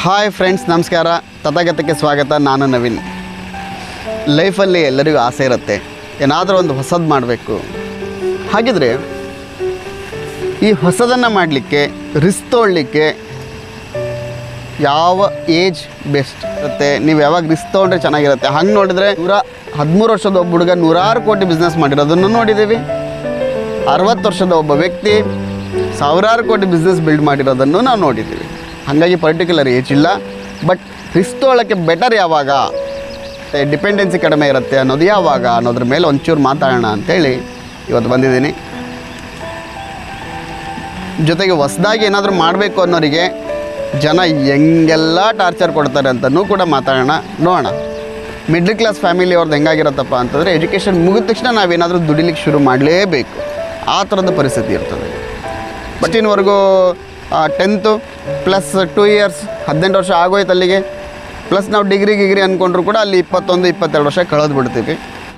Hi friends, ನಮಸ್ಕಾರ. ತಥಾಗತಕ್ಕೆ ಸ್ವಾಗತ. ನಾನು ನವೀನ್. ಲೈಫಲ್ಲಿ ಎಲ್ಲರಿಗೂ ಆಸೆ ಇರುತ್ತೆ, ಏನಾದರೂ ಒಂದು ಹೊಸದು ಮಾಡಬೇಕು. ಹಾಗಿದ್ರೆ ಈ ಹೊಸದನ್ನು ಮಾಡಲಿಕ್ಕೆ, ರಿಸ್ಕ್ ತೊಗೊಳ್ಳಿಕ್ಕೆ ಯಾವ ಏಜ್ ಬೆಸ್ಟ್ ಇರುತ್ತೆ? ನೀವು ಯಾವಾಗ ರಿಸ್ಕ್ ತೊಗೊಂಡ್ರೆ ಚೆನ್ನಾಗಿರುತ್ತೆ? ಹಂಗೆ ನೋಡಿದರೆ 13 ವರ್ಷದ ಒಬ್ಬ ಹುಡುಗ 100 ಕೋಟಿ ಬಿಸ್ನೆಸ್ ಮಾಡಿರೋದನ್ನು ನೋಡಿದ್ದೀವಿ. 60 ವರ್ಷದ ಒಬ್ಬ ವ್ಯಕ್ತಿ 1000 ಕೋಟಿ ಬಿಸ್ನೆಸ್ ಬಿಲ್ಡ್ ಮಾಡಿರೋದನ್ನು ನಾವು ನೋಡಿದ್ದೀವಿ. ಹಾಗಾಗಿ ಪರ್ಟಿಕ್ಯುಲರ್ ಏಜ್ ಇಲ್ಲ. ಬಟ್ ರಿಸ್ಕ್ ತೊಗೊಳ್ಳೋಕ್ಕೆ ಬೆಟರ್ ಯಾವಾಗ, ಡಿಪೆಂಡೆನ್ಸಿ ಕಡಿಮೆ ಇರುತ್ತೆ ಅನ್ನೋದು ಯಾವಾಗ ಅನ್ನೋದ್ರ ಮೇಲೆ ಒಂಚೂರು ಮಾತಾಡೋಣ ಅಂಥೇಳಿ ಇವತ್ತು ಬಂದಿದ್ದೀನಿ. ಜೊತೆಗೆ ಹೊಸದಾಗಿ ಏನಾದರೂ ಮಾಡಬೇಕು ಅನ್ನೋರಿಗೆ ಜನ ಹೆಂಗೆಲ್ಲ ಟಾರ್ಚರ್ ಕೊಡ್ತಾರೆ ಅಂತಲೂ ಕೂಡ ಮಾತಾಡೋಣ, ನೋಡೋಣ. ಮಿಡ್ಲ್ ಕ್ಲಾಸ್ ಫ್ಯಾಮಿಲಿ ಅವ್ರದ್ದು ಹೆಂಗಾಗಿರುತ್ತಪ್ಪ ಅಂತಂದರೆ, ಎಜುಕೇಷನ್ ಮುಗಿದ ತಕ್ಷಣ ನಾವೇನಾದರೂ ದುಡಿಲಿಕ್ಕೆ ಶುರು ಮಾಡಲೇಬೇಕು, ಆ ಥರದ ಪರಿಸ್ಥಿತಿ ಇರ್ತದೆ. ಬಟ್ ಇನ್ನವರೆಗೂ 10th ಪ್ಲಸ್ 2 ಇಯರ್ಸ್ 18 ವರ್ಷ ಆಗೋಯ್ತು ಅಲ್ಲಿಗೆ. ಪ್ಲಸ್ ನಾವು ಡಿಗ್ರಿ ಅಂದ್ಕೊಂಡ್ರು ಕೂಡ ಅಲ್ಲಿ 21-22 ವರ್ಷ ಕಳೆದು ಬಿಡ್ತೀವಿ.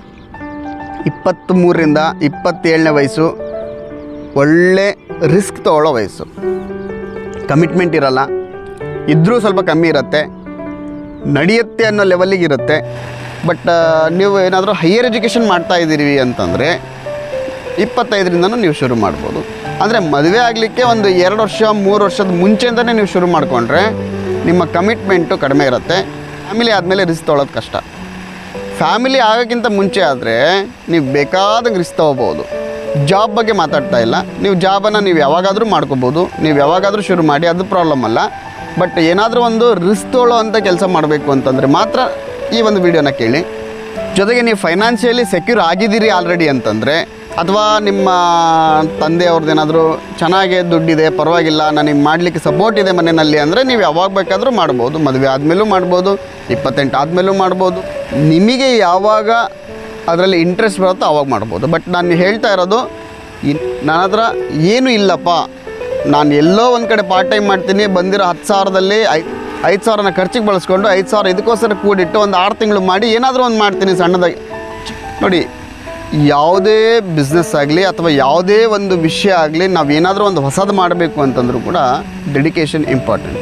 23ರಿಂದ 27ನೇ ವಯಸ್ಸು ಒಳ್ಳೆ ರಿಸ್ಕ್ ತೊಗೊಳ್ಳೋ ವಯಸ್ಸು. ಕಮಿಟ್ಮೆಂಟ್ ಇರಲ್ಲ, ಇದ್ದರೂ ಸ್ವಲ್ಪ ಕಮ್ಮಿ ಇರುತ್ತೆ, ನಡೆಯುತ್ತೆ ಅನ್ನೋ ಲೆವೆಲ್ಲಿಗೆ ಇರುತ್ತೆ. ಬಟ್ ನೀವು ಏನಾದರೂ ಹೈಯರ್ ಎಜುಕೇಷನ್ ಮಾಡ್ತಾಯಿದ್ದೀರಿ ಅಂತಂದರೆ 25ರಿಂದನೂ ನೀವು ಶುರು ಮಾಡ್ಬೋದು. ಅಂದರೆ ಮದುವೆ ಆಗಲಿಕ್ಕೆ ಒಂದು 2 ವರ್ಷ 3 ವರ್ಷದ ಮುಂಚೆಯಿಂದನೇ ನೀವು ಶುರು ಮಾಡಿಕೊಂಡ್ರೆ ನಿಮ್ಮ ಕಮಿಟ್ಮೆಂಟು ಕಡಿಮೆ ಇರುತ್ತೆ. ಫ್ಯಾಮಿಲಿ ಆದಮೇಲೆ ರಿಸ್ಕ್ ತೊಗೊಳ್ಳೋದು ಕಷ್ಟ. ಫ್ಯಾಮಿಲಿ ಆಗೋಕ್ಕಿಂತ ಮುಂಚೆ ಆದರೆ ನೀವು ಬೇಕಾದಂಗೆ ರಿಸ್ಕ್ ತೊಗೋಬೋದು. ಜಾಬ್ ಬಗ್ಗೆ ಮಾತಾಡ್ತಾ ಇಲ್ಲ, ನೀವು ಜಾಬನ್ನು ನೀವು ಯಾವಾಗಾದರೂ ಮಾಡ್ಕೋಬೋದು, ನೀವು ಯಾವಾಗಾದರೂ ಶುರು ಮಾಡಿ, ಅದು ಪ್ರಾಬ್ಲಮ್ ಅಲ್ಲ. ಬಟ್ ಏನಾದರೂ ಒಂದು ರಿಸ್ಕ್ ತೊಗೊಳ್ಳೋ ಅಂಥ ಕೆಲಸ ಮಾಡಬೇಕು ಅಂತಂದರೆ ಮಾತ್ರ ಈ ಒಂದು ವಿಡಿಯೋನ ಕೇಳಿ. ಜೊತೆಗೆ ನೀವು ಫೈನಾನ್ಷಿಯಲಿ ಸೆಕ್ಯೂರ್ ಆಗಿದ್ದೀರಿ ಆಲ್ರೆಡಿ ಅಂತಂದರೆ, ಅಥವಾ ನಿಮ್ಮ ತಂದೆಯವ್ರದ್ದು ಏನಾದರೂ ಚೆನ್ನಾಗೇ ದುಡ್ಡಿದೆ, ಪರವಾಗಿಲ್ಲ, ನನಗೆ ಮಾಡಲಿಕ್ಕೆ ಸಪೋರ್ಟ್ ಇದೆ ಮನೆಯಲ್ಲಿ ಅಂದರೆ ನೀವು ಯಾವಾಗ ಬೇಕಾದರೂ ಮಾಡ್ಬೋದು. ಮದುವೆ ಆದಮೇಲೂ ಮಾಡ್ಬೋದು, 28 ಆದಮೇಲೂ ಮಾಡ್ಬೋದು. ನಿಮಗೆ ಯಾವಾಗ ಅದರಲ್ಲಿ ಇಂಟ್ರೆಸ್ಟ್ ಬರುತ್ತೋ ಆವಾಗ ಮಾಡ್ಬೋದು. ಬಟ್ ನಾನು ಹೇಳ್ತಾ ಇರೋದು, ನನ್ನ ಹತ್ರ ಏನೂ ಇಲ್ಲಪ್ಪ, ನಾನು ಎಲ್ಲೋ ಒಂದು ಕಡೆ ಪಾರ್ಟ್ ಟೈಮ್ ಮಾಡ್ತೀನಿ, ಬಂದಿರೋ 10,000ದಲ್ಲಿ 5,000ನ ಖರ್ಚಿಗೆ ಬಳಸ್ಕೊಂಡು 5,000 ಇದಕ್ಕೋಸ್ಕರ ಕೂಡಿಟ್ಟು ಒಂದು 6 ತಿಂಗಳು ಮಾಡಿ ಏನಾದರೂ ಒಂದು ಮಾಡ್ತೀನಿ ಸಣ್ಣದಾಗಿ. ನೋಡಿ, ಯಾವುದೇ ಬಿಸ್ನೆಸ್ ಆಗಲಿ ಅಥವಾ ಯಾವುದೇ ಒಂದು ವಿಷಯ ಆಗಲಿ, ನಾವು ಏನಾದರೂ ಒಂದು ಹೊಸದು ಮಾಡಬೇಕು ಅಂತಂದರೂ ಕೂಡ ಡೆಡಿಕೇಶನ್ ಇಂಪಾರ್ಟೆಂಟು.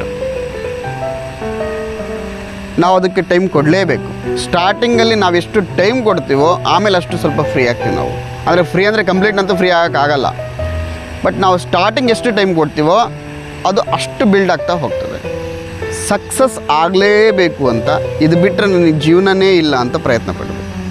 ನಾವು ಅದಕ್ಕೆ ಟೈಮ್ ಕೊಡಲೇಬೇಕು. ಸ್ಟಾರ್ಟಿಂಗಲ್ಲಿ ನಾವು ಎಷ್ಟು ಟೈಮ್ ಕೊಡ್ತೀವೋ ಆಮೇಲೆ ಅಷ್ಟು ಸ್ವಲ್ಪ ಫ್ರೀ ಆಗ್ತೀವಿ ನಾವು. ಅಂದರೆ ಫ್ರೀ ಅಂದರೆ ಕಂಪ್ಲೀಟ್ ಅಂತೂ ಫ್ರೀ ಆಗೋಕ್ಕಾಗಲ್ಲ. ಬಟ್ ನಾವು ಸ್ಟಾರ್ಟಿಂಗ್ ಎಷ್ಟು ಟೈಮ್ ಕೊಡ್ತೀವೋ ಅದು ಅಷ್ಟು ಬಿಲ್ಡ್ ಆಗ್ತಾ ಹೋಗ್ತದೆ. ಸಕ್ಸಸ್ ಆಗಲೇಬೇಕು ಅಂತ ಇದು ಬಿಟ್ಟರೆ ನನಗೆ ಜೀವನನೇ ಇಲ್ಲ ಅಂತ ಪ್ರಯತ್ನ ಪಡಬೇಕು.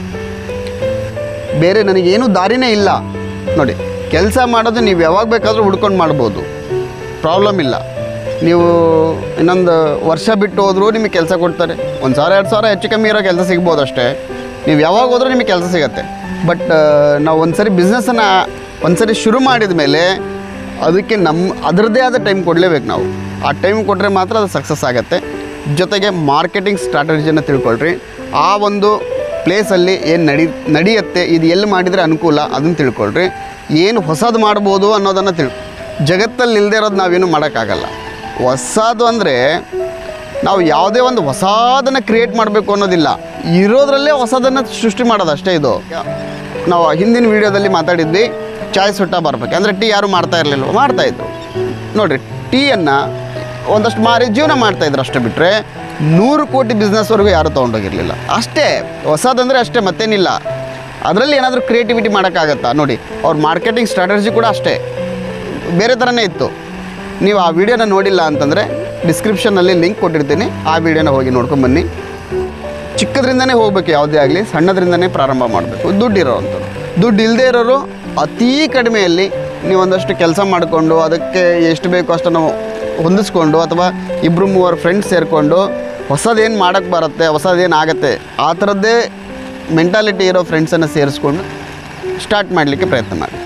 ಬೇರೆ ನನಗೇನು ದಾರಿನೇ ಇಲ್ಲ. ನೋಡಿ, ಕೆಲಸ ಮಾಡೋದು ನೀವು ಯಾವಾಗ ಬೇಕಾದರೂ ಹುಡ್ಕೊಂಡು ಮಾಡ್ಬೋದು, ಪ್ರಾಬ್ಲಮ್ ಇಲ್ಲ. ನೀವು ಇನ್ನೊಂದು ವರ್ಷ ಬಿಟ್ಟು ಹೋದರೂ ನಿಮಗೆ ಕೆಲಸ ಕೊಡ್ತಾರೆ. 1,000-2,000 ಹೆಚ್ಚು ಕಮ್ಮಿ ಇರೋ ಕೆಲಸ ಸಿಗ್ಬೋದು ಅಷ್ಟೇ. ನೀವು ಯಾವಾಗ ಹೋದರೂ ನಿಮಗೆ ಕೆಲಸ ಸಿಗುತ್ತೆ. ಬಟ್ ನಾವು ಒಂದು ಸರಿ ಬಿಸ್ನೆಸ್ಸನ್ನು ಒಂದು ಸರಿ ಶುರು ಮಾಡಿದ ಮೇಲೆ ಅದಕ್ಕೆ ಅದರದ್ದೇ ಆದ ಟೈಮ್ ಕೊಡಲೇಬೇಕು ನಾವು. ಆ ಟೈಮ್ ಕೊಟ್ಟರೆ ಮಾತ್ರ ಅದು ಸಕ್ಸಸ್ ಆಗುತ್ತೆ. ಜೊತೆಗೆ ಮಾರ್ಕೆಟಿಂಗ್ ಸ್ಟ್ರಾಟಜಿಯನ್ನು ತಿಳ್ಕೊಳ್ರಿ. ಆ ಒಂದು ಪ್ಲೇಸಲ್ಲಿ ಏನು ನಡೆಯುತ್ತೆ, ಇದು ಎಲ್ಲಿ ಮಾಡಿದರೆ ಅನುಕೂಲ ಅದನ್ನು ತಿಳ್ಕೊಳ್ರಿ. ಏನು ಹೊಸದು ಮಾಡ್ಬೋದು ಅನ್ನೋದನ್ನು ಜಗತ್ತಲ್ಲಿ ಇಲ್ಲದೆ ಇರೋದು ನಾವೇನು ಮಾಡೋಕ್ಕಾಗಲ್ಲ. ಹೊಸದು ಅಂದರೆ ನಾವು ಯಾವುದೇ ಒಂದು ಹೊಸದನ್ನು ಕ್ರಿಯೇಟ್ ಮಾಡಬೇಕು ಅನ್ನೋದಿಲ್ಲ, ಇರೋದ್ರಲ್ಲೇ ಹೊಸದನ್ನು ಸೃಷ್ಟಿ ಮಾಡೋದು ಅಷ್ಟೇ. ಇದು ನಾವು ಹಿಂದಿನ ವೀಡಿಯೋದಲ್ಲಿ ಮಾತಾಡಿದ್ವಿ, ಚಾಯ್ ಸುಟ್ಟ ಬರ್ಬೇಕು ಅಂದರೆ ಟೀ ಯಾರು ಮಾಡ್ತಾ ಇರಲಿಲ್ಲ, ಮಾಡ್ತಾಯಿದ್ರು. ನೋಡಿರಿ, ಟೀಯನ್ನು ಒಂದಷ್ಟು ಮಾರಿ ಜೀವನ ಮಾಡ್ತಾಯಿದ್ರು ಅಷ್ಟೇ. ಬಿಟ್ಟರೆ 100 ಕೋಟಿ ಬಿಸ್ನೆಸ್ವರೆಗೂ ಯಾರೂ ತೊಗೊಂಡೋಗಿರಲಿಲ್ಲ. ಅಷ್ಟೇ ಹೊಸದಂದರೆ ಅಷ್ಟೇ, ಮತ್ತೇನಿಲ್ಲ. ಅದರಲ್ಲಿ ಏನಾದರೂ ಕ್ರಿಯೇಟಿವಿಟಿ ಮಾಡೋಕ್ಕಾಗತ್ತಾ? ನೋಡಿ, ಅವ್ರ ಮಾರ್ಕೆಟಿಂಗ್ ಸ್ಟ್ರಾಟಜಿ ಕೂಡ ಅಷ್ಟೇ ಬೇರೆ ಥರನೇ ಇತ್ತು. ನೀವು ಆ ವಿಡಿಯೋನ ನೋಡಿಲ್ಲ ಅಂತಂದರೆ ಡಿಸ್ಕ್ರಿಪ್ಷನ್ನಲ್ಲಿ ಲಿಂಕ್ ಕೊಟ್ಟಿರ್ತೀನಿ, ಆ ವಿಡಿಯೋನ ಹೋಗಿ ನೋಡ್ಕೊಂಬನ್ನಿ. ಚಿಕ್ಕದ್ರಿಂದನೇ ಹೋಗಬೇಕು, ಯಾವುದೇ ಆಗಲಿ ಸಣ್ಣದ್ರಿಂದನೇ ಪ್ರಾರಂಭ ಮಾಡಬೇಕು. ದುಡ್ಡಿರೋವಂಥವ್ರು, ದುಡ್ಡು ಇಲ್ಲದೇ ಇರೋರು ಅತೀ ಕಡಿಮೆಯಲ್ಲಿ ನೀವು ಒಂದಷ್ಟು ಕೆಲಸ ಮಾಡಿಕೊಂಡು ಅದಕ್ಕೆ ಎಷ್ಟು ಬೇಕೋ ಅಷ್ಟನ್ನು ಹೊಂದಿಸ್ಕೊಂಡು, ಅಥವಾ 2-3 ಫ್ರೆಂಡ್ಸ್ ಸೇರಿಕೊಂಡು ಹೊಸದೇನು ಮಾಡೋಕ್ಕೆ ಬರುತ್ತೆ, ಹೊಸದೇನು ಆಗುತ್ತೆ, ಆ ಥರದ್ದೇ ಮೆಂಟಾಲಿಟಿ ಇರೋ ಫ್ರೆಂಡ್ಸನ್ನು ಸೇರಿಸ್ಕೊಂಡು ಸ್ಟಾರ್ಟ್ ಮಾಡಲಿಕ್ಕೆ ಪ್ರಯತ್ನ ಮಾಡಿ.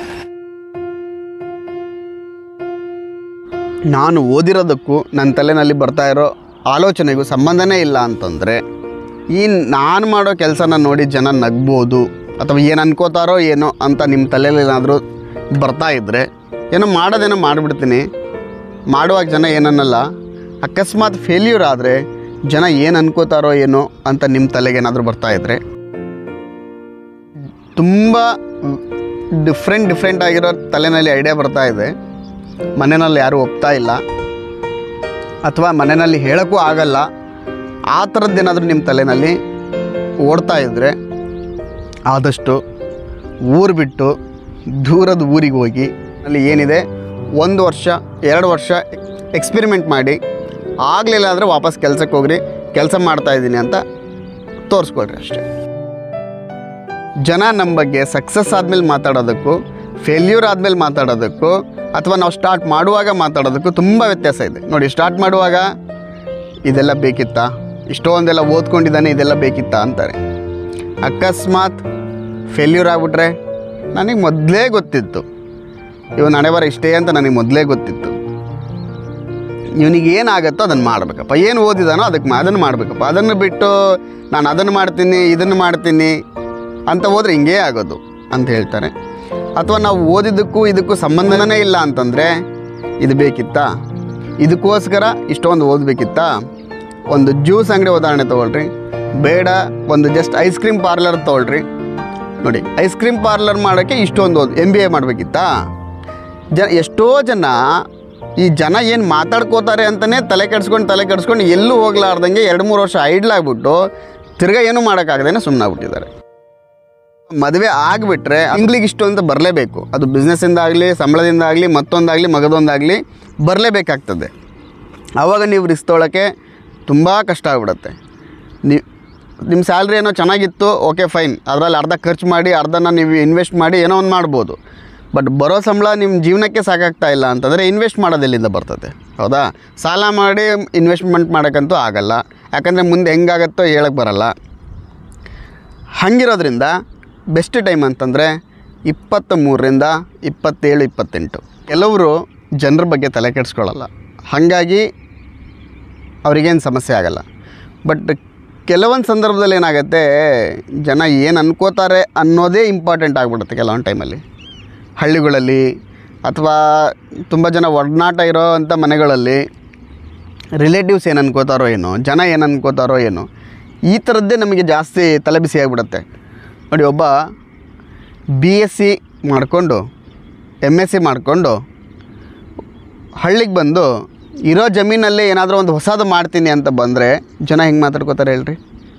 ನಾನು ಓದಿರೋದಕ್ಕೂ ನನ್ನ ತಲೆಯಲ್ಲಿ ಬರ್ತಾ ಇರೋ ಆಲೋಚನೆಗೂ ಸಂಬಂಧನೇ ಇಲ್ಲ ಅಂತಂದರೆ, ಈ ನಾನು ಮಾಡೋ ಕೆಲಸನ ನೋಡಿ ಜನ ನಗ್ಬೋದು ಅಥವಾ ಏನು ಅನ್ಕೋತಾರೋ ಏನೋ ಅಂತ ನಿಮ್ಮ ತಲೆಯಲ್ಲಿ ಏನಾದರೂ ಬರ್ತಾಯಿದ್ರೆ, ಏನೋ ಮಾಡೋದೇನೋ ಮಾಡಿಬಿಡ್ತೀನಿ, ಮಾಡುವಾಗ ಜನ ಏನನ್ನಲ್ಲ. ಅಕಸ್ಮಾತ್ ಫೇಲ್ಯೂರ್ ಆದರೆ ಜನ ಏನು ಅನ್ಕೋತಾರೋ ಏನೋ ಅಂತ ನಿಮ್ಮ ತಲೆಗೇನಾದರೂ ಬರ್ತಾಯಿದ್ರೆ, ತುಂಬ ಡಿಫ್ರೆಂಟ್ ಆಗಿರೋ ತಲೆಯಲ್ಲಿ ಐಡಿಯಾ ಬರ್ತಾಯಿದೆ, ಮನೆಯಲ್ಲಿ ಯಾರೂ ಒಪ್ತಾ ಇಲ್ಲ, ಅಥವಾ ಮನೆಯಲ್ಲಿ ಹೇಳೋಕ್ಕೂ ಆಗಲ್ಲ, ಆ ಥರದ್ದೇನಾದರೂ ನಿಮ್ಮ ತಲೆಯಲ್ಲಿ ಓಡ್ತಾ ಇದ್ದರೆ ಆದಷ್ಟು ಊರು ಬಿಟ್ಟು ದೂರದ ಊರಿಗೆ ಹೋಗಿ ಅಲ್ಲಿ ಏನಿದೆ 1 ವರ್ಷ 2 ವರ್ಷ ಎಕ್ಸ್ಪೆರಿಮೆಂಟ್ ಮಾಡಿ, ಆಗಲಿಲ್ಲ ಅಂದರೆ ವಾಪಸ್ ಕೆಲಸಕ್ಕೆ ಹೋಗ್ರಿ, ಕೆಲಸ ಮಾಡ್ತಾಯಿದ್ದೀನಿ ಅಂತ ತೋರಿಸ್ಕೊಳ್ರಿ ಅಷ್ಟೇ. ಜನ ನಮ್ಮ ಬಗ್ಗೆ ಸಕ್ಸಸ್ ಆದಮೇಲೆ ಮಾತಾಡೋದಕ್ಕೂ ಫೇಲ್ಯೂರ್ ಆದಮೇಲೆ ಮಾತಾಡೋದಕ್ಕೂ ಅಥವಾ ನಾವು ಸ್ಟಾರ್ಟ್ ಮಾಡುವಾಗ ಮಾತಾಡೋದಕ್ಕೂ ತುಂಬ ವ್ಯತ್ಯಾಸ ಇದೆ. ನೋಡಿ, ಸ್ಟಾರ್ಟ್ ಮಾಡುವಾಗ ಇದೆಲ್ಲ ಬೇಕಿತ್ತಾ, ಇಷ್ಟೊಂದೆಲ್ಲ ಓದ್ಕೊಂಡಿದ್ದಾನೆ, ಇದೆಲ್ಲ ಬೇಕಿತ್ತಾ ಅಂತಾರೆ. ಅಕಸ್ಮಾತ್ ಫೇಲ್ಯೂರ್ ಆಗಿಬಿಟ್ರೆ ನನಗೆ ಮೊದಲೇ ಗೊತ್ತಿತ್ತು, ಇವನು ಹಣೆಬರ ಇಷ್ಟೇ ಅಂತ ನನಗೆ ಮೊದಲೇ ಗೊತ್ತಿತ್ತು, ಇವನಿಗೆ ಏನಾಗುತ್ತೋ ಅದನ್ನು ಮಾಡಬೇಕಪ್ಪ, ಏನು ಓದಿದಾನೋ ಅದನ್ನು ಮಾಡಬೇಕಪ್ಪ, ಅದನ್ನು ಬಿಟ್ಟು ನಾನು ಅದನ್ನು ಮಾಡ್ತೀನಿ ಇದನ್ನು ಮಾಡ್ತೀನಿ ಅಂತ ಹೋದರೆ ಹಿಂಗೇ ಆಗೋದು ಅಂತ ಹೇಳ್ತಾರೆ. ಅಥವಾ ನಾವು ಓದಿದ್ದಕ್ಕೂ ಇದಕ್ಕೂ ಸಂಬಂಧನೇ ಇಲ್ಲ ಅಂತಂದರೆ ಇದು ಬೇಕಿತ್ತಾ, ಇದಕ್ಕೋಸ್ಕರ ಇಷ್ಟೊಂದು ಓದಬೇಕಿತ್ತಾ. ಒಂದು ಜ್ಯೂಸ್ ಅಂಗಡಿ ಉದಾಹರಣೆ ತೊಗೊಳ್ರಿ, ಬೇಡ ಒಂದು ಜಸ್ಟ್ ಐಸ್ ಕ್ರೀಮ್ ಪಾರ್ಲರ್ ತೊಗೊಳ್ರಿ. ನೋಡಿ, ಐಸ್ ಕ್ರೀಮ್ ಪಾರ್ಲರ್ ಮಾಡೋಕ್ಕೆ ಇಷ್ಟೊಂದು MBA ಮಾಡಬೇಕಿತ್ತಾ. ಎಷ್ಟೋ ಜನ ಈ ಜನ ಏನು ಮಾತಾಡ್ಕೋತಾರೆ ಅಂತಲೇ ತಲೆ ಕೆಡಿಸ್ಕೊಂಡು ಎಲ್ಲೂ ಹೋಗ್ಲಾರ್ದಂಗೆ 2-3 ವರ್ಷ ಐಡ್ಲಾಗ್ಬಿಟ್ಟು ತಿರ್ಗಾ ಏನೂ ಮಾಡೋಕ್ಕಾಗದೇನೆ ಸುಮ್ಮನಾಗ್ಬಿಟ್ಟಿದ್ದಾರೆ. ಮದುವೆ ಆಗಿಬಿಟ್ರೆ ಅಂಗ್ಲಿಗೆ ಇಷ್ಟು ಅಂತ ಬರಲೇಬೇಕು, ಅದು ಬಿಸ್ನೆಸ್ಸಿಂದ ಆಗಲಿ, ಸಂಬಳದಿಂದ ಆಗಲಿ, ಮತ್ತೊಂದಾಗಲಿ, ಮಗದೊಂದಾಗಲಿ ಬರಲೇಬೇಕಾಗ್ತದೆ. ಆವಾಗ ನೀವು ರಿಸ್ಕ್ ತೊಗೊಳಕ್ಕೆ ತುಂಬ ಕಷ್ಟ ಆಗಿಬಿಡುತ್ತೆ. ನಿಮ್ಮ ಸ್ಯಾಲ್ರಿ ಏನೋ ಚೆನ್ನಾಗಿತ್ತು, ಓಕೆ ಫೈನ್, ಅದರಲ್ಲಿ ಅರ್ಧ ಖರ್ಚು ಮಾಡಿ ಅರ್ಧನ ನೀವು ಇನ್ವೆಸ್ಟ್ ಮಾಡಿ ಏನೋ ಒಂದು ಮಾಡ್ಬೋದು. ಬಟ್ ಬರೋ ಸಂಬಳ ನಿಮ್ಮ ಜೀವನಕ್ಕೆ ಸಾಕಾಗ್ತಾ ಇಲ್ಲ ಅಂತಂದರೆ ಇನ್ವೆಸ್ಟ್ ಮಾಡೋದೆಲ್ಲಿಂದ ಬರ್ತದೆ, ಹೌದಾ? ಸಾಲ ಮಾಡಿ ಇನ್ವೆಸ್ಟ್ಮೆಂಟ್ ಮಾಡೋಕ್ಕಂತೂ ಆಗಲ್ಲ, ಯಾಕಂದರೆ ಮುಂದೆ ಹೆಂಗಾಗತ್ತೋ ಹೇಳಕ್ಕೆ ಬರಲ್ಲ. ಹಾಗಿರೋದ್ರಿಂದ ಬೆಸ್ಟ್ ಟೈಮ್ ಅಂತಂದರೆ 23ರಿಂದ 27, 28. ಕೆಲವರು ಜನರ ಬಗ್ಗೆ ತಲೆ ಕೆಡಿಸ್ಕೊಳ್ಳಲ್ಲ, ಹಾಗಾಗಿ ಅವ್ರಿಗೇನು ಸಮಸ್ಯೆ ಆಗಲ್ಲ. ಬಟ್ ಕೆಲವೊಂದು ಸಂದರ್ಭದಲ್ಲಿ ಏನಾಗುತ್ತೆ, ಜನ ಏನು ಅನ್ಕೋತಾರೆ ಅನ್ನೋದೇ ಇಂಪಾರ್ಟೆಂಟ್ ಆಗಿಬಿಡುತ್ತೆ ಕೆಲವೊಂದು ಟೈಮಲ್ಲಿ. ಹಳ್ಳಿಗಳಲ್ಲಿ ಅಥವಾ ತುಂಬ ಜನ ಒಡನಾಟ ಇರೋ ಅಂಥ ಮನೆಗಳಲ್ಲಿ ರಿಲೇಟಿವ್ಸ್ ಏನು ಅನ್ಕೋತಾರೋ ಏನೋ, ಜನ ಏನು ಅನ್ಕೋತಾರೋ ಏನೋ, ಈ ಥರದ್ದೇ ನಮಗೆ ಜಾಸ್ತಿ ತಲೆಬಿಸಿ ಆಗಿಬಿಡುತ್ತೆ. ನೋಡಿ, ಒಬ್ಬ BSc ಮಾಡಿಕೊಂಡು MSc ಮಾಡಿಕೊಂಡು ಹಳ್ಳಿಗೆ ಬಂದು ಇರೋ ಜಮೀನಲ್ಲಿ ಏನಾದರೂ ಒಂದು ಹೊಸದು ಮಾಡ್ತೀನಿ ಅಂತ ಬಂದರೆ ಜನ ಹೆಂಗೆ ಮಾತಾಡ್ಕೋತಾರೆ ಹೇಳ್ರಿ?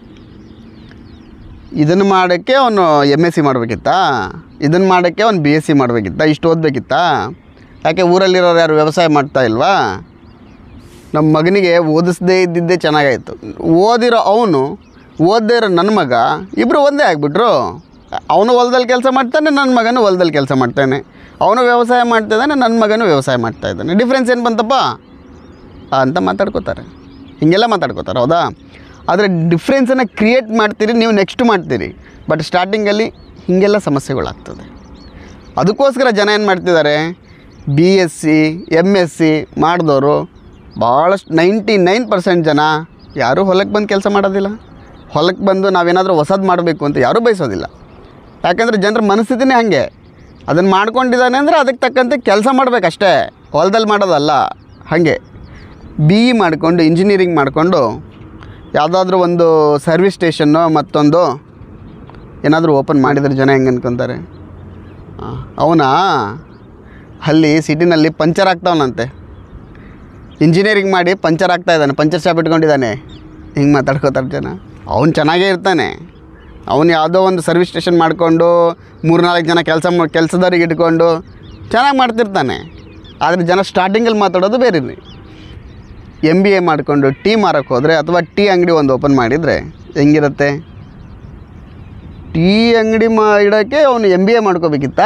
ಇದನ್ನು ಮಾಡೋಕ್ಕೆ ಅವನು MSc ಮಾಡಬೇಕಿತ್ತಾ, ಇದನ್ನು ಮಾಡೋಕ್ಕೆ ಅವನು BSc ಮಾಡಬೇಕಿತ್ತಾ, ಇಷ್ಟು ಓದಬೇಕಿತ್ತಾ? ಯಾಕೆ ಊರಲ್ಲಿರೋರು ಯಾರು ವ್ಯವಸಾಯ ಮಾಡ್ತಾ ಇಲ್ವಾ? ನಮ್ಮ ಮಗನಿಗೆ ಓದಿಸದೇ ಇದ್ದಿದ್ದೇ ಚೆನ್ನಾಗಾಯಿತು, ಓದಿರೋ ಅವನು ಓದದೇ ಇರೋ ನನ್ನ ಮಗ ಇಬ್ಬರು ಒಂದೇ ಆಗಿಬಿಟ್ರು. ಅವನು ಹೊಲದಲ್ಲಿ ಕೆಲಸ ಮಾಡ್ತಾನೆ, ನನ್ನ ಮಗನೂ ಹೊಲದಲ್ಲಿ ಕೆಲಸ ಮಾಡ್ತಾನೆ. ಅವನು ವ್ಯವಸಾಯ ಮಾಡ್ತಾಯಿದ್ದಾನೆ, ನನ್ನ ಮಗನೂ ವ್ಯವಸಾಯ ಮಾಡ್ತಾಯಿದ್ದಾನೆ. ಡಿಫ್ರೆನ್ಸ್ ಏನು ಬಂತಪ್ಪ ಅಂತ ಮಾತಾಡ್ಕೋತಾರೆ, ಹೀಗೆಲ್ಲ ಮಾತಾಡ್ಕೋತಾರೆ, ಹೌದಾ? ಆದರೆ ಡಿಫ್ರೆನ್ಸನ್ನು ಕ್ರಿಯೇಟ್ ಮಾಡ್ತೀರಿ ನೀವು, ನೆಕ್ಸ್ಟ್ ಮಾಡ್ತೀರಿ. ಬಟ್ ಸ್ಟಾರ್ಟಿಂಗಲ್ಲಿ ಹೀಗೆಲ್ಲ ಸಮಸ್ಯೆಗಳಾಗ್ತದೆ. ಅದಕ್ಕೋಸ್ಕರ ಜನ ಏನು ಮಾಡ್ತಿದ್ದಾರೆ, BSc MSc ಮಾಡಿದವರು ಭಾಳಷ್ಟು 99% ಜನ ಯಾರೂ ಹೊಲಕ್ಕೆ ಬಂದು ಕೆಲಸ ಮಾಡೋದಿಲ್ಲ. ಹೊಲಕ್ಕೆ ಬಂದು ನಾವೇನಾದರೂ ಹೊಸದು ಮಾಡಬೇಕು ಅಂತ ಯಾರೂ ಬಯಸೋದಿಲ್ಲ. ಯಾಕೆಂದರೆ ಜನರ ಮನಸ್ಥಿತಿನೇ ಹಾಗೆ, ಅದನ್ನು ಮಾಡ್ಕೊಂಡಿದ್ದಾನೆ ಅಂದರೆ ಅದಕ್ಕೆ ತಕ್ಕಂತೆ ಕೆಲಸ ಮಾಡಬೇಕಷ್ಟೇ, ಹೊಲದಲ್ಲಿ ಮಾಡೋದಲ್ಲ. ಹಾಗೆ BE ಮಾಡಿಕೊಂಡು ಇಂಜಿನಿಯರಿಂಗ್ ಮಾಡಿಕೊಂಡು ಯಾವುದಾದ್ರೂ ಒಂದು ಸರ್ವಿಸ್ ಸ್ಟೇಷನ್ನು ಮತ್ತೊಂದು ಏನಾದರೂ ಓಪನ್ ಮಾಡಿದರೆ ಜನ ಹೆಂಗೆ ಅನ್ಕೊತಾರೆ, ಅವನಾ ಅಲ್ಲಿ ಸಿಟಿನಲ್ಲಿ ಪಂಚರ್ ಆಗ್ತಾವನಂತೆ, ಇಂಜಿನಿಯರಿಂಗ್ ಮಾಡಿ ಪಂಚರ್ ಆಗ್ತಾಯಿದ್ದಾನೆ, ಪಂಚರ್ ಶಾಪ್ ಇಟ್ಕೊಂಡಿದ್ದಾನೆ, ಹಿಂಗೆ ಮಾತಾಡ್ಕೋತಾರೆ ಜನ. ಅವನು ಚೆನ್ನಾಗೇ ಇರ್ತಾನೆ, ಅವನು ಯಾವುದೋ ಒಂದು ಸರ್ವಿಸ್ ಸ್ಟೇಷನ್ ಮಾಡಿಕೊಂಡು 3-4 ಜನ ಕೆಲಸದವ್ರಿಗೆ ಇಟ್ಕೊಂಡು ಚೆನ್ನಾಗಿ ಮಾಡ್ತಿರ್ತಾನೆ. ಆದರೆ ಜನ ಸ್ಟಾರ್ಟಿಂಗಲ್ಲಿ ಮಾತಾಡೋದು ಬೇರೆ ರೀ. MBA ಮಾಡಿಕೊಂಡು ಟೀ ಮಾರೋಕ್ಕೆ ಹೋದರೆ ಅಥವಾ ಟೀ ಅಂಗಡಿ ಒಂದು ಓಪನ್ ಮಾಡಿದರೆ ಹೆಂಗಿರುತ್ತೆ? ಟೀ ಅಂಗಡಿ ಇಡೋಕ್ಕೆ ಅವನು MBA ಮಾಡ್ಕೋಬೇಕಿತ್ತಾ?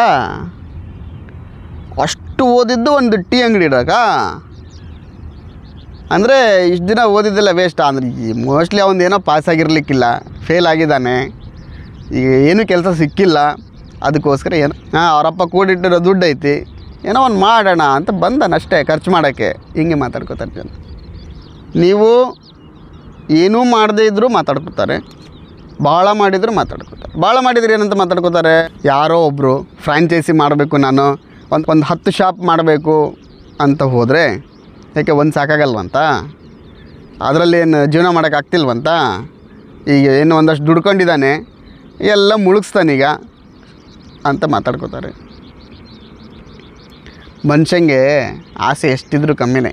ಅಷ್ಟು ಓದಿದ್ದು ಒಂದು ಟೀ ಅಂಗಡಿ ಇಡೋಕ್ಕಾ? ಅಂದರೆ ಇಷ್ಟು ದಿನ ಓದಿದ್ದೆಲ್ಲ ವೇಸ್ಟ್. ಅಂದರೆ ಮೋಸ್ಟ್ಲಿ ಅವನು ಏನೋ ಪಾಸ್ ಆಗಿರಲಿಕ್ಕಿಲ್ಲ, ಫೇಲ್ ಆಗಿದ್ದಾನೆ, ಈಗ ಏನೂ ಕೆಲಸ ಸಿಕ್ಕಿಲ್ಲ, ಅದಕ್ಕೋಸ್ಕರ ಏನೋ ಅವರಪ್ಪ ಕೂಡಿಟ್ಟಿರೋ ದುಡ್ಡು ಐತಿ, ಏನೋ ಒಂದು ಮಾಡೋಣ ಅಂತ ಬಂದನಷ್ಟೇ ಖರ್ಚು ಮಾಡೋಕ್ಕೆ. ಹಿಂಗೆ ಮಾತಾಡ್ಕೋತಾರೆ ಜನ. ನೀವು ಏನೂ ಮಾಡದೇ ಇದ್ದರೂ ಮಾತಾಡ್ಕೋತಾರೆ, ಭಾಳ ಮಾಡಿದರೂ ಮಾತಾಡ್ಕೋತಾರೆ. ಭಾಳ ಮಾಡಿದರೆ ಏನಂತ ಮಾತಾಡ್ಕೋತಾರೆ, ಯಾರೋ ಒಬ್ಬರು ಫ್ರಾಂಚೈಸಿ ಮಾಡಬೇಕು, ನಾನು ಒಂದು 10 ಶಾಪ್ ಮಾಡಬೇಕು ಅಂತ ಹೋದರೆ ಯಾಕೆ ಒಂದು ಸಾಕಾಗಲ್ವಂತ? ಅದರಲ್ಲಿ ಏನು ಜೀವನ ಮಾಡೋಕ್ಕಾಗ್ತಿಲ್ವಂತ? ಈಗ ಏನು ಒಂದಷ್ಟು ದುಡ್ಕೊಂಡಿದ್ದಾನೆ, ಎಲ್ಲ ಮುಳುಗಿಸ್ತಾನೀಗ ಅಂತ ಮಾತಾಡ್ಕೋತಾರೆ. ಮನುಷ್ಯಂಗೆ ಆಸೆ ಎಷ್ಟಿದ್ರೂ ಕಮ್ಮಿನೇ.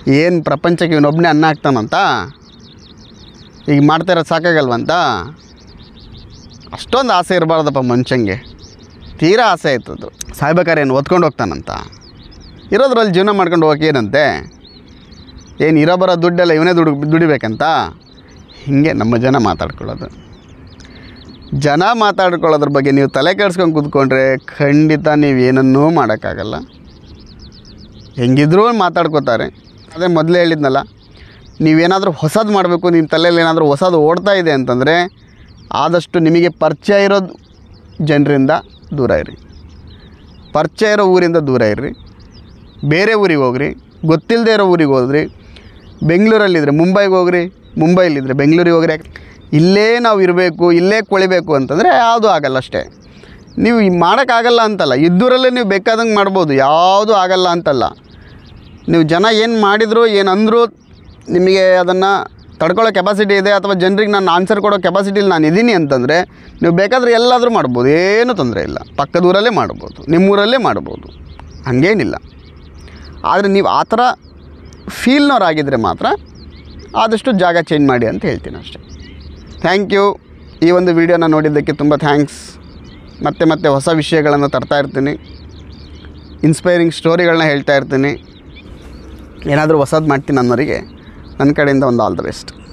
ಏನು ಪ್ರಪಂಚಕ್ಕೆ ಇವನೊಬ್ಬನೇ ಅನ್ನ ಹಾಕ್ತಾನಂತ, ಈಗ ಮಾಡ್ತಾ ಇರೋದು ಸಾಕಾಗಲ್ವಂತ. ಅಷ್ಟೊಂದು ಆಸೆ ಇರಬಾರ್ದಪ್ಪ ಮನುಷ್ಯಂಗೆ, ತೀರಾ ಆಸೆ ಆಯ್ತದು. ಸಾಯ್ಬೇಕಾದ್ರೆ ಏನು ಓದ್ಕೊಂಡು ಹೋಗ್ತಾನಂತ, ಇರೋದ್ರಲ್ಲಿ ಜೀವನ ಮಾಡ್ಕೊಂಡು ಹೋಗೋಕೆ ಏನಂತೆ, ಏನು ಇರೋ ಬರೋ ದುಡ್ಡೆಲ್ಲ ಇವನೇ ದುಡಿಬೇಕಂತ. ಹೀಗೆ ನಮ್ಮ ಜನ ಮಾತಾಡ್ಕೊಳ್ಳೋದು. ಜನ ಮಾತಾಡ್ಕೊಳ್ಳೋದ್ರ ಬಗ್ಗೆ ನೀವು ತಲೆ ಕೆಡ್ಸ್ಕೊಂಡು ಕೂತ್ಕೊಂಡ್ರೆ ಖಂಡಿತ ನೀವೇನನ್ನೂ ಮಾಡೋಕ್ಕಾಗಲ್ಲ. ಹೆಂಗಿದ್ರೂ ಮಾತಾಡ್ಕೋತಾರೆ. ಅದೇ ಮೊದಲೇ ಹೇಳಿದ್ನಲ್ಲ, ನೀವೇನಾದರೂ ಹೊಸದು ಮಾಡಬೇಕು, ನಿಮ್ಮ ತಲೆಯಲ್ಲಿ ಏನಾದರೂ ಹೊಸದು ಓಡ್ತಾ ಇದೆ ಅಂತಂದರೆ ಆದಷ್ಟು ನಿಮಗೆ ಪರಿಚಯ ಇರೋದು ಜನರಿಂದ ದೂರ ಇರಿ, ಪರಿಚಯ ಇರೋ ಊರಿಂದ ದೂರ ಇರ್ರಿ. ಬೇರೆ ಊರಿಗೆ ಹೋಗ್ರಿ, ಗೊತ್ತಿಲ್ಲದೆ ಇರೋ ಊರಿಗೆ ಹೋದ್ರಿ. ಬೆಂಗಳೂರಲ್ಲಿದ್ದರೆ ಮುಂಬೈಗೆ ಹೋಗ್ರಿ, ಮುಂಬೈಲಿದ್ದರೆ ಬೆಂಗಳೂರಿಗೆ ಹೋಗ್ರಿ. ಇಲ್ಲೇ ನಾವು ಇರಬೇಕು, ಇಲ್ಲೇ ಕೊಳಿಬೇಕು ಅಂತಂದರೆ ಯಾವುದೂ ಆಗಲ್ಲ ಅಷ್ಟೇ. ನೀವು ಮಾಡೋಕ್ಕಾಗಲ್ಲ ಅಂತಲ್ಲ, ಇದ್ದೂರಲ್ಲೇ ನೀವು ಬೇಕಾದಂಗೆ ಮಾಡ್ಬೋದು, ಯಾವುದೂ ಆಗಲ್ಲ ಅಂತಲ್ಲ. ನೀವು ಜನ ಏನು ಮಾಡಿದ್ರು ಏನು ಅಂದರೂ ನಿಮಗೆ ಅದನ್ನು ತಡ್ಕೊಳ್ಳೋ ಕೆಪಾಸಿಟಿ ಇದೆ, ಅಥವಾ ಜನರಿಗೆ ನಾನು ಆನ್ಸರ್ ಕೊಡೋ ಕೆಪಾಸಿಟಿಲಿ ನಾನು ಇದ್ದೀನಿ ಅಂತಂದರೆ ನೀವು ಬೇಕಾದರೆ ಎಲ್ಲಾದರೂ ಮಾಡ್ಬೋದು, ಏನೂ ತೊಂದರೆ ಇಲ್ಲ. ಪಕ್ಕದೂರಲ್ಲೇ ಮಾಡ್ಬೋದು, ನಿಮ್ಮೂರಲ್ಲೇ ಮಾಡ್ಬೋದು, ಹಾಗೇನಿಲ್ಲ. ಆದರೆ ನೀವು ಆ ಥರ ಫೀಲ್ನವರಾಗಿದ್ದರೆ ಮಾತ್ರ ಆದಷ್ಟು ಜಾಗ ಚೇಂಜ್ ಮಾಡಿ ಅಂತ ಹೇಳ್ತೀನಿ ಅಷ್ಟೇ. Thank you. ಈ ಒಂದು ವಿಡಿಯೋನ ನೋಡಿದ್ದಕ್ಕೆ ತುಂಬ ಥ್ಯಾಂಕ್ಸ್. ಮತ್ತೆ ಹೊಸ ವಿಷಯಗಳನ್ನು ತರ್ತಾ ಇರ್ತೀನಿ, ಇನ್ಸ್ಪೈರಿಂಗ್ ಸ್ಟೋರಿಗಳನ್ನ ಹೇಳ್ತಾ ಇರ್ತೀನಿ. ಏನಾದರೂ ಹೊಸದು ಮಾಡ್ತೀನಿ ಅನ್ನೋರಿಗೆ ನನ್ನ ಕಡೆಯಿಂದ ಒಂದು ಆಲ್ ದ ಬೆಸ್ಟ್.